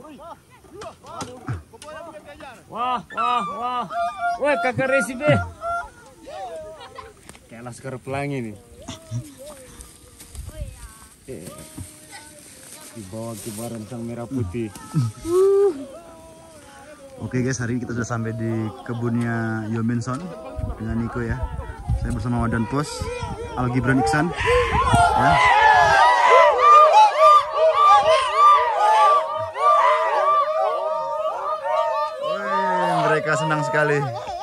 Wah. Wah, kakak resi deh. Kayak laskar pelangi nih. Di bawah kibaran sang merah putih. Oke guys, hari ini kita sudah sampai di kebunnya Yominson dengan Niko ya. Saya bersama Wadan Pos, Al Gibran Iksan. Ya. Wih, mereka senang sekali.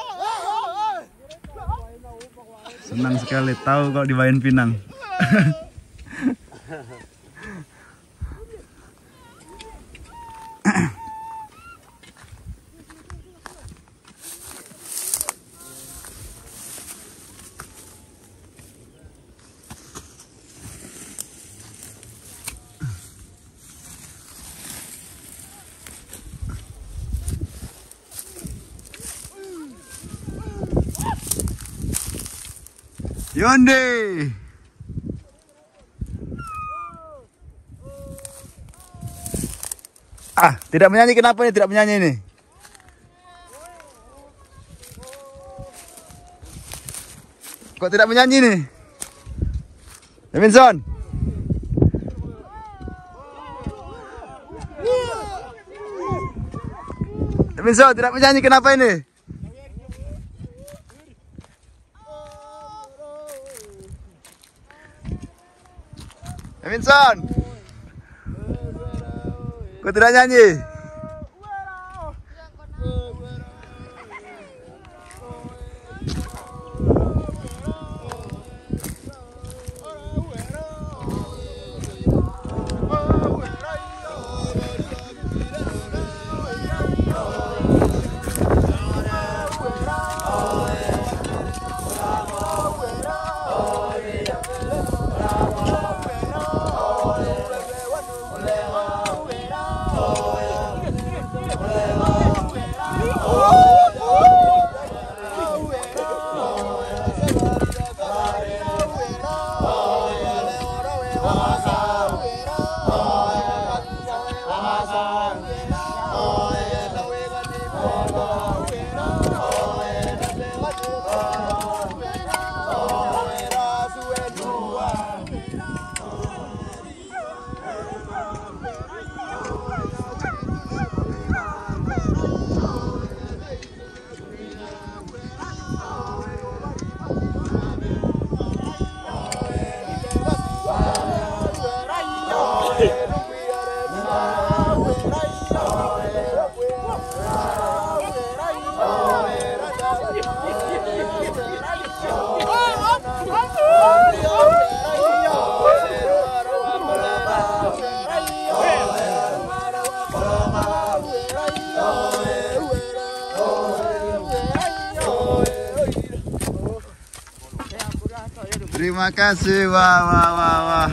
Senang sekali, tahu kalau dibawain Pinang. Yonde. Tidak menyanyi, kenapa ini tidak menyanyi ini? Kok tidak menyanyi nih? Yominson. Yominson tidak menyanyi, kenapa ini? Yominson, kok tidak nyanyi? Terima kasih, wah.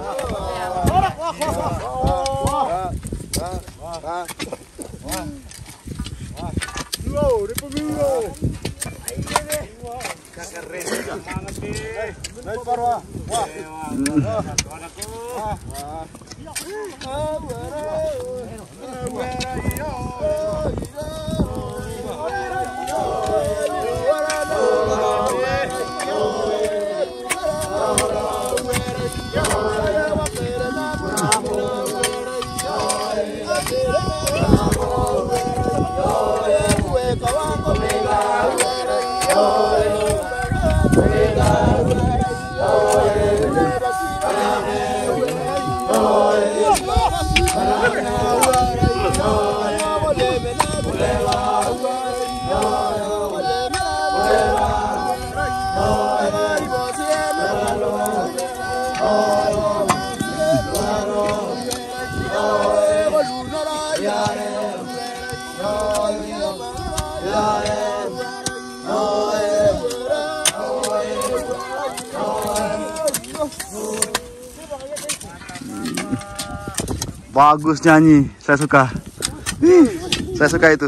Bagus nyanyi, saya suka. Saya suka itu.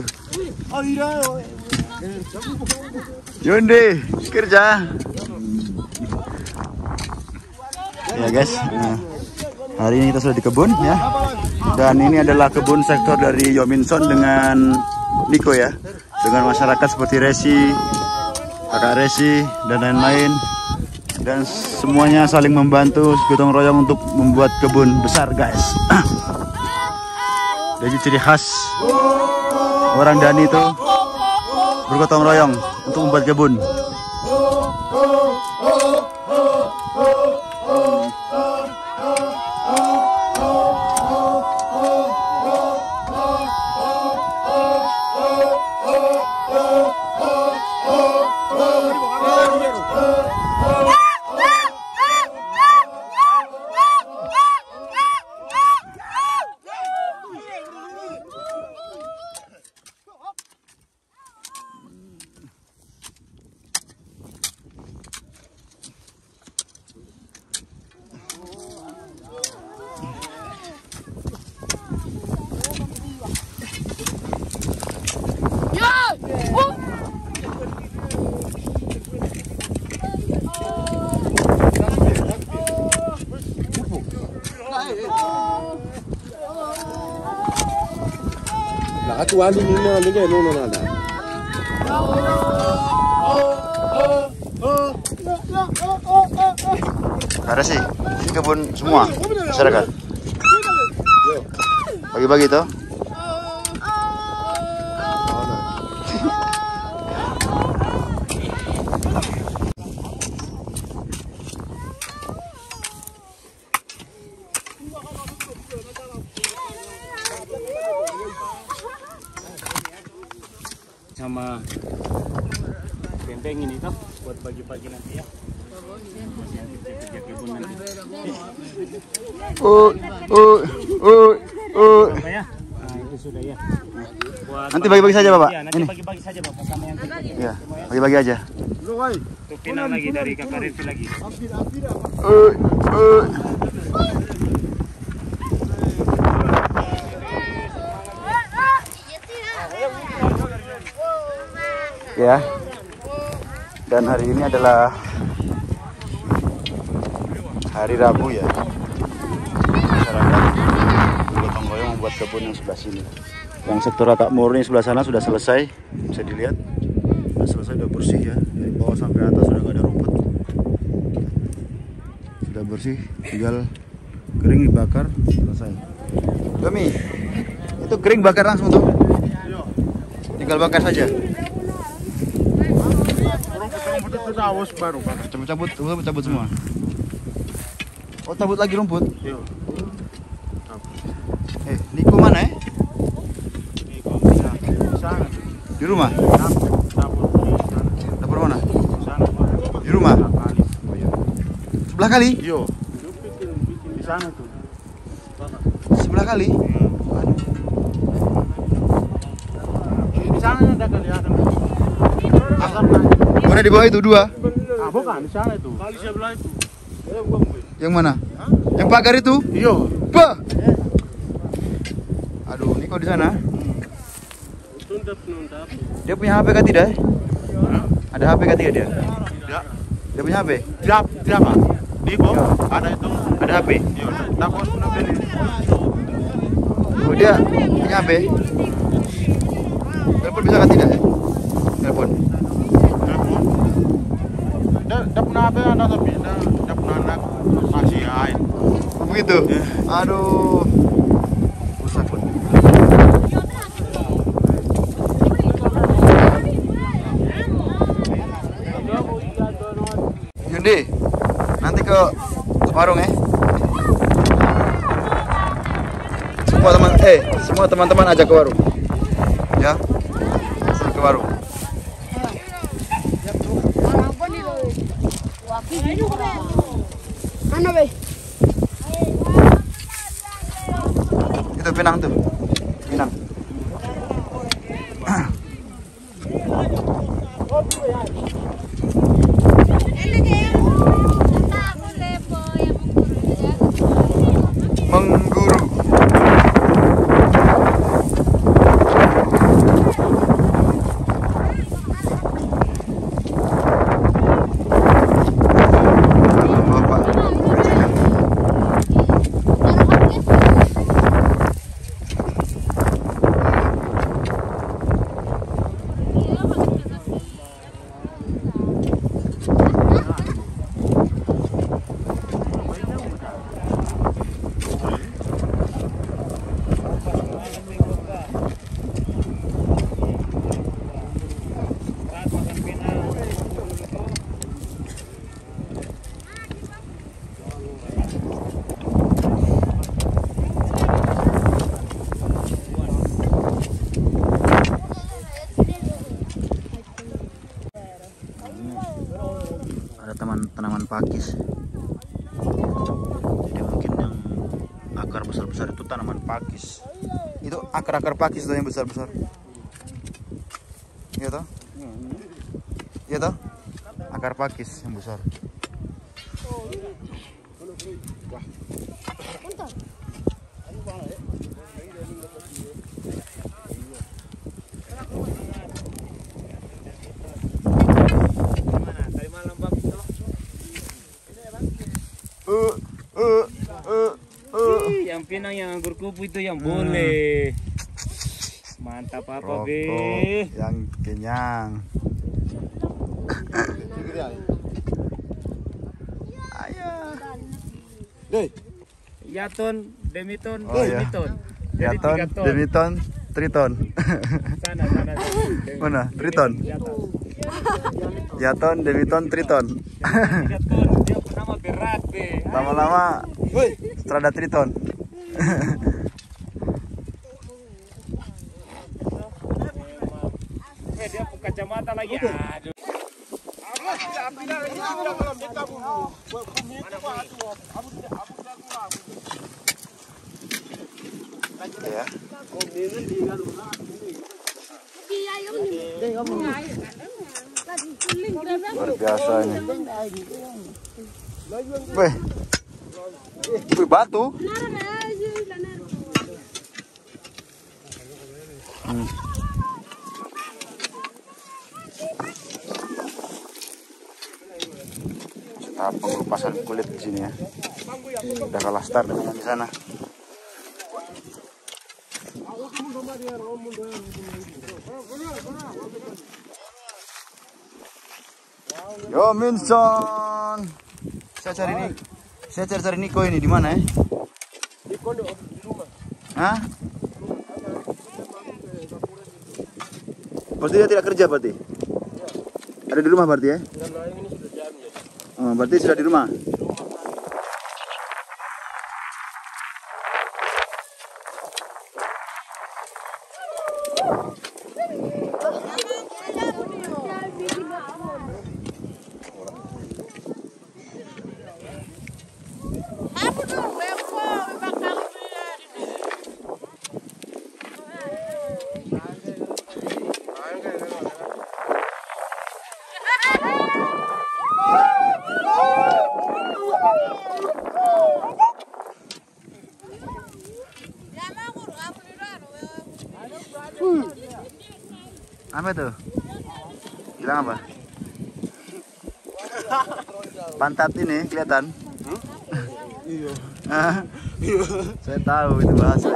Yonde, kerja. Ya guys, hari ini kita sudah di kebun ya. Dan ini adalah kebun sektor dari Yominson dengan Niko ya. Dengan masyarakat seperti Resi, kakak Resi, dan lain-lain. Dan semuanya saling membantu gotong royong untuk membuat kebun besar guys. Jadi ciri khas orang Dani itu bergotong royong untuk membuat kebun. Atuali ni mo ni no nada. Ada sih, ini kebun semua masyarakat. Bagi-bagi toh. Sama benteng ini toh buat pagi-pagi nanti ya. Apa ya? Nah, itu sudah ya. Buat Nanti bagi-bagi saja Bapak. Ya, nanti bagi-bagi saja Bapak sama yang kecil. Ya, bagi-bagi aja. Tuh pinang lagi dari kakak Revi lagi. Ya. Dan hari ini adalah hari Rabu ya. Masyarakat bergotong royong membuat kebun yang sebelah sini. Yang sektor Akak Murni sebelah sana sudah selesai, bisa dilihat. Sudah selesai, sudah bersih ya. Dari bawah sampai atas sudah nggak ada rumput. Sudah bersih, tinggal kering dibakar, selesai. Kami itu kering bakar langsung tuh. Tinggal bakar saja. Cabut semua. Oh, cabut lagi rumput. Niko mana ya? Di rumah? Dapur mana? Di rumah? Sebelah kali? Yo. Di sana tuh. Sebelah kali? Di sana ada kelihatan. Mana di bawah itu dua? Ah, bukan di sana itu. Kali sebelah itu. Yang mana? Yang pagar itu? Iya. Bah. Aduh, Niko di sana. Dia punya HP kah tidak? Ada HP kah tidak dia? Tidak. Dia punya HP? Tidak Pak. Niko ada itu. Ada HP? Iya. Takut sudah beli. Oh, dia punya HP? Telepon bisa kah tidak ya? Telepon. Dia punya HP ada tapi dia punya anak masih air. Begitu? Aduh. Rusak pun. Yundi, nanti ke warung ya. Semua teman-teman ajak ke warung. Ya. Ke warung. Mana be? Itu Pinang tuh. Pinang. Mengguru. Ada tanaman pakis. Jadi mungkin yang akar besar-besar itu tanaman pakis. Itu akar-akar pakis tuh yang besar-besar. Iya toh? Iya toh? Akar pakis yang besar. Yang pinang yang anggur kupu itu yang boleh. Mantap apa be? Yang kenyang. Ayo. Yaton, demiton, Oh, iya. demiton. Jadi Yaton, 3 ton. demiton, triton. Sana. Mana? Triton. Yaton, demiton, triton. 3 ton. Dia nama berat be. Lama-lama strada triton. Dia pun kacamata lagi. Aduh. Ya. Luar biasa ini. Weh. Wih, batu. Pengelupasan kulit di sini ya. Udah kalah start dengan di sana. Yominson. Saya cari Niko ini di mana ya? Di pondok di rumah. Hah? Berarti dia tidak kerja berarti? Ada di rumah berarti ya? Karena ini sudah jam ya. Oh, berarti sudah di rumah. Apa tuh? Bilang apa? Pantat ini kelihatan? Iya. Saya tahu itu bahasa.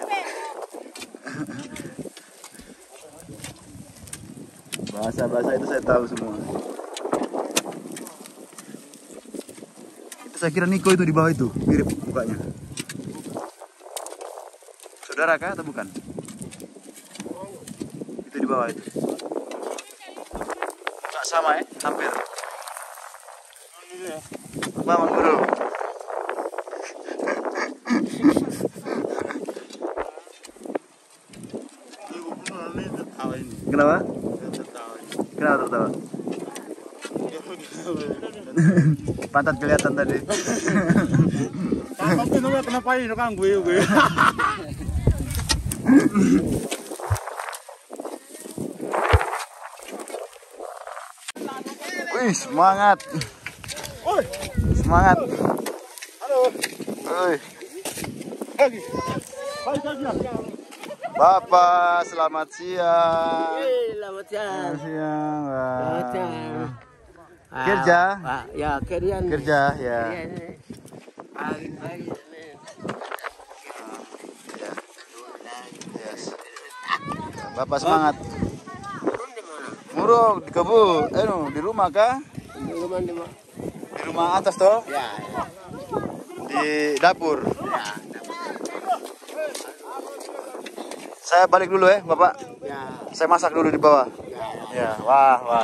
Bahasa itu saya tahu semua. Itu saya kira Niko itu di bawah itu, mirip mukanya. Saudara kah atau bukan? Itu di bawah itu. Nggak sama ya, hampir. Bang Guru. Kenapa? Kenapa tertawa? Pantat kelihatan tadi. Kenapa ini kan gue. Wih, semangat. Semangat. Wih. Bapak, selamat siang. Selamat siang. Selamat siang. Wah. Selamat siang. Kerja? Pak, ya kerjaan. Kerja ya. Pagi-pagi. Ya. Yes. Bapak semangat. Turun di mana? Muruk di kebun. Di rumah kah? Di rumah di mana? Di rumah atas toh? Ya, Di dapur. ya. Saya balik dulu ya, Bapak. Ya. Saya masak dulu di bawah. Ya, wah.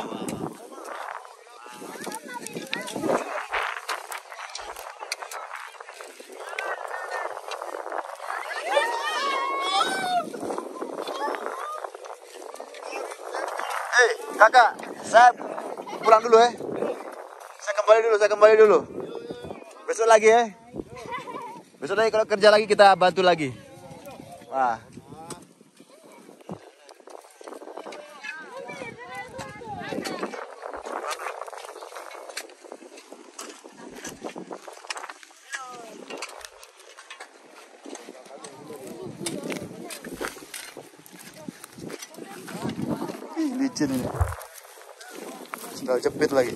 Kakak, saya pulang dulu ya. Saya kembali dulu. Besok lagi ya. Besok lagi kalau kerja lagi kita bantu lagi. Wah. Licin ini. Sendal jepit lagi.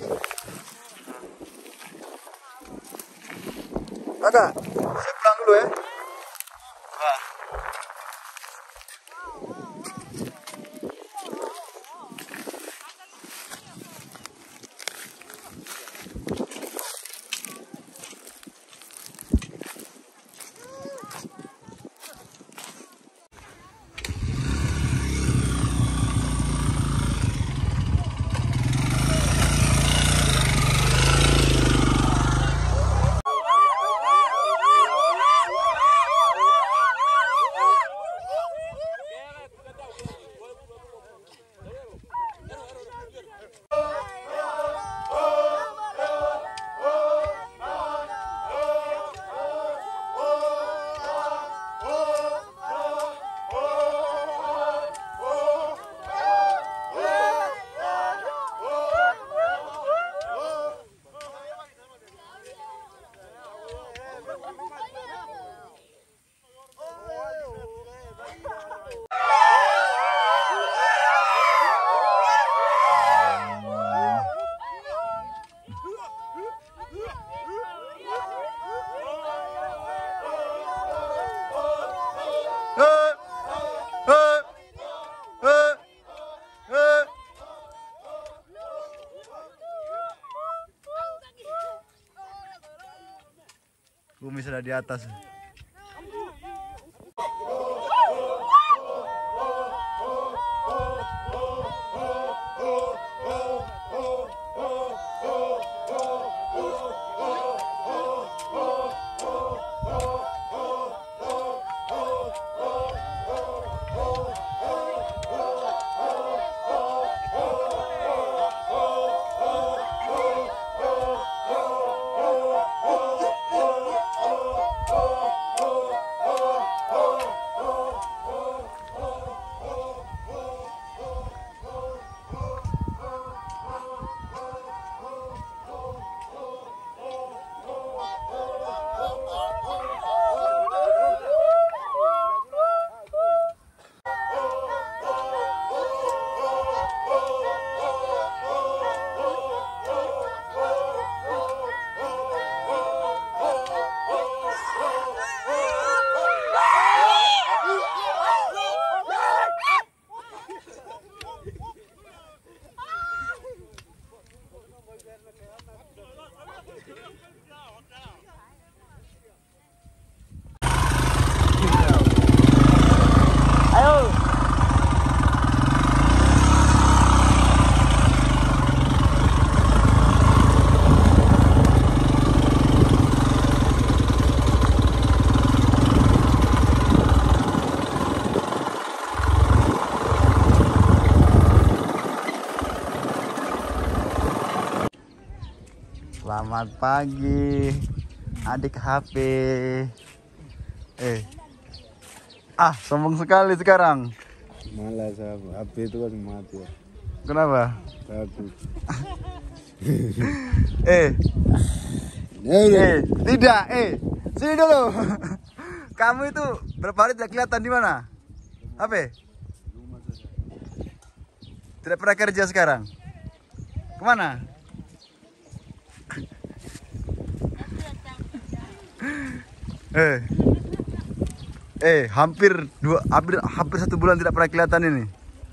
Kakak, saya pulang dulu ya. Wah. Bumi sudah di atas. Selamat pagi, adik HP. Sombong sekali sekarang. Malas HP itu kan mati ya. Kenapa? Takut. Tidak, sini dulu. Kamu itu berapa hari tidak kelihatan di mana? HP? Tidak pernah kerja sekarang. Kemana? Hampir 1 bulan tidak pernah kelihatan ini.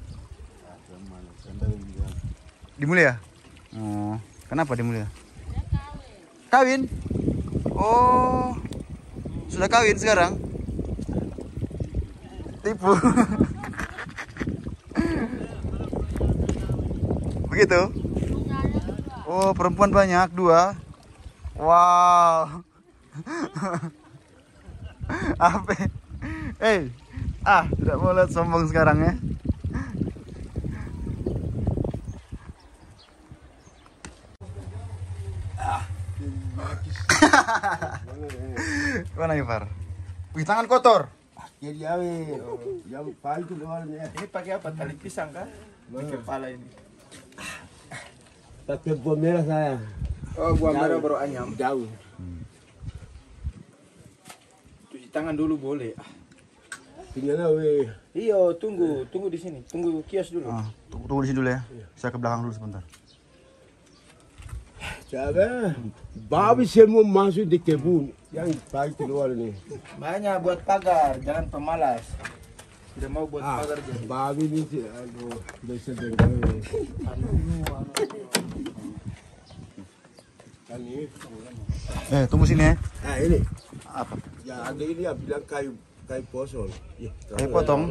Di Mulia? Oh, kenapa di Mulia? Kawin? Oh, sudah kawin sekarang? Tipu. Begitu? Oh, perempuan banyak, 2. Wow. Apa? Tidak mau lihat sombong sekarang ya. Mana Ifar? Wih, tangan kotor. Jadi yang paling keluarnya. Ini pakai apa? Tali pisang kah? Di kepala ini. Pakai buah merah saya. Oh, buah merah baru anyam. Jauh. Cuci tangan dulu boleh. Tinggal weh. Iya, tunggu di sini. Tunggu kios dulu. Tunggu di sini dulu ya. Saya ke belakang dulu sebentar. Cara babi semua masuk di kebun yang paling keluar nih. Banyak buat pagar, jangan pemalas. Tidak mau buat pagar jadi. Babi ini sih, aduh, bisa dengar. Kan ini. Tunggu sini ya. Nah ini, Apa? ya ada ini yang bilang kayu posol. Kayu potong,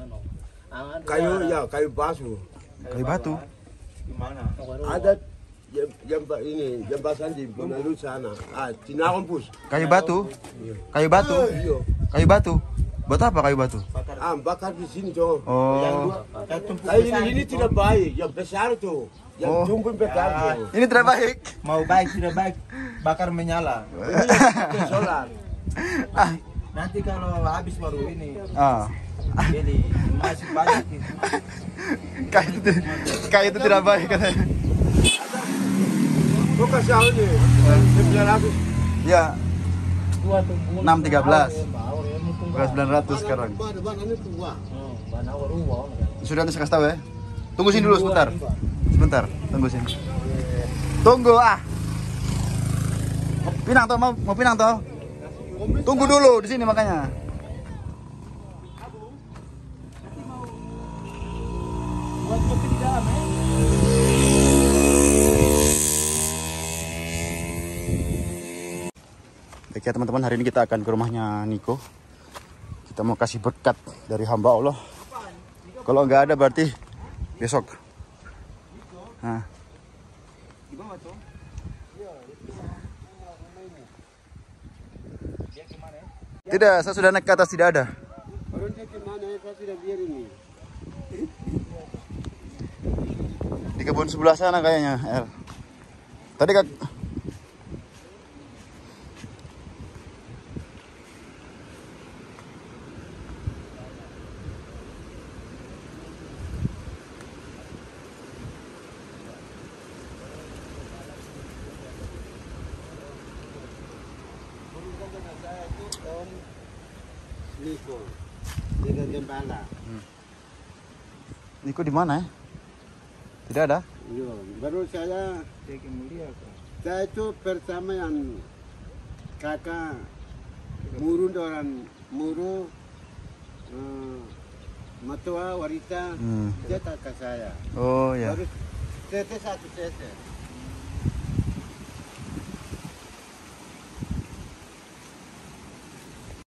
Kayu basuh. kayu batu. Gimana? Ada jembatan di Bonalun sana. Cinarompus. Kayu batu. Kayu batu. Iya. Kayu batu. Buat apa kayu batu? Bakar di sini coba. Oh. Kayu ini tidak baik, yang besar tuh. Yang jumbo besar tuh. Ini tidak baik. Mau baik tidak baik, bakar menyala. Ini solar. Nanti kalau habis baru ini. Jadi masih banyak ini. Kayu itu tidak baik katanya. Kau kasih tahu nih, 900. Ya. 613. Bukan 900 sekarang. Sudah nanti saya kasih tahu ya. Tunggu sini dulu sebentar. Sebentar, tunggu sini. Tunggu Pinang toh, mau pinang toh? Tunggu dulu di sini makanya. Baik ya teman-teman, hari ini kita akan ke rumahnya Niko. Kita mau kasih berkat dari hamba Allah. Kalau nggak ada berarti besok. Nah. Tidak, saya sudah naik ke atas, tidak ada. Orangnya kemana ya? Saya sudah biar ini. Di kebun sebelah sana kayaknya, El. Tadi kak. Niko, tidak gembala. Niko di mana ya? Tidak ada. Iya, baru saya itu pertama yang kakak orang muru matua wanita dia kakak saya. Oh ya. Baru satu sese.